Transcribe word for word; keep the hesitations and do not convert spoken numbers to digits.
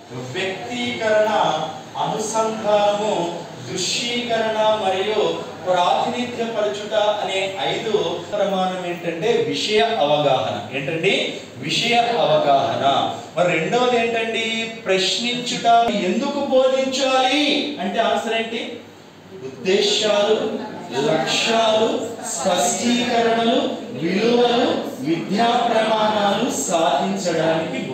వ్యక్తీకరణ, అనుసంధానము, దృశ్యీకరణ మరియు ప్రాతినిధ్యపరచుట అనే ఐదు ప్రమాణం ఏంటంటే విషయ అవగాహన. ఏంటండి? విషయ అవగాహన. మరి రెండవది ఏంటండి? ప్రశ్నించుట. ఎందుకు బోధించాలి అంటే ఆన్సర్ ఏంటి? ఉద్దేశాలు, లక్ష్యాలు, స్పష్టీకరణలు, విలువలు, విద్యా ప్రమాణాలు సాధించడానికి